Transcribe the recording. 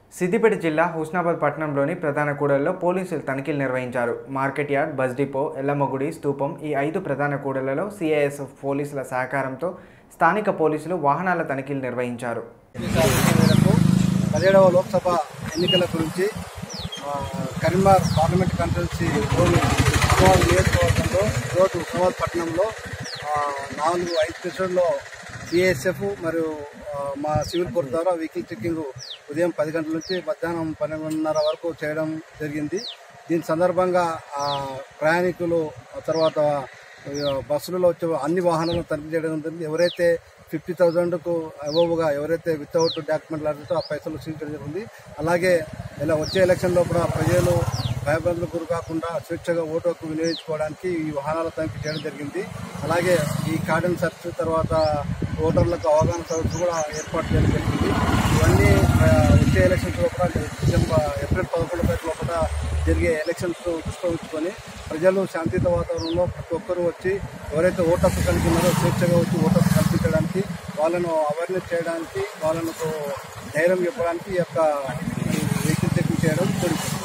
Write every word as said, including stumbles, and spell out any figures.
సిద్దిపేట జిల్లా హుస్నాబాద్ పట్టణంలోని ప్రధాన కూడళ్లలో పోలీసులు తనిఖీలు నిర్వహించారు. మార్కెట్ యార్డ్, బస్ డిపో, ఎల్లమ్మగుడి, స్తూపం ఈ ఐదు ప్రధాన కూడళ్లలో సిఐఎస్ఎఫ్ పోలీసుల సహకారంతో స్థానిక పోలీసులు వాహనాల తనిఖీలు నిర్వహించారు. పదిహేడవ లోక్సభ ఎన్నికల గురించి కరీంనగర్ పార్లమెంట్ కాన్స్టిట్యున్సీలోని హుస్నాబాద్ నియోజకవర్గంలో ఈరోజు హుస్నాబాద్ పట్టణంలో నాలుగు ఐదు స్టేషన్లో సిఐఎస్ఎఫ్ మరియు మా సివిల్ కోర్టు ద్వారా వెహికల్ చెక్కింగ్ ఉదయం పది గంటల నుంచి మధ్యాహ్నం పన్నెండున్నర వరకు చేయడం జరిగింది. దీని సందర్భంగా ప్రయాణికులు తర్వాత బస్సులలో వచ్చే అన్ని వాహనాలను తనిఖీ చేయడం జరిగింది. ఎవరైతే ఫిఫ్టీ థౌజండ్కు అబోవ్గా ఎవరైతే వితౌట్ డాక్యుమెంట్లు అడిగితే ఆ పైసలు సీల్ జరిగింది. అలాగే ఇలా వచ్చే ఎలక్షన్లో కూడా ప్రజలు భయభ్రాంతులకు గురి కాకుండా స్వేచ్ఛగా ఓటు హక్కు వినియోగించుకోవడానికి ఈ వాహనాల తనిఖీ చేయడం జరిగింది. అలాగే ఈ కార్డన్ సర్చ్ తర్వాత ఓటర్లకు అవగాహన సదస్సు కూడా ఏర్పాటు చేయడం జరిగింది. ఇవన్నీ వచ్చే ఎలక్షన్స్ లోపల డిసెంబర్ ఏప్రిల్ పదకొండు తారీఖు లోపల జరిగే ఎలక్షన్స్ దృష్టిలో ఉంచుకొని ప్రజలు శాంతియుత వాతావరణంలో ప్రతి ఒక్కరూ వచ్చి ఎవరైతే ఓటు హక్కు కలిగి ఉన్నారో స్వేచ్ఛగా వచ్చి ఓటు హక్కు కల్పించడానికి, వాళ్ళను అవేర్నెస్ చేయడానికి, వాళ్ళకు ధైర్యం చెప్పడానికి ఈ యొక్క వెహికల్ చెకింగ్ చేయడం జరుగుతుంది.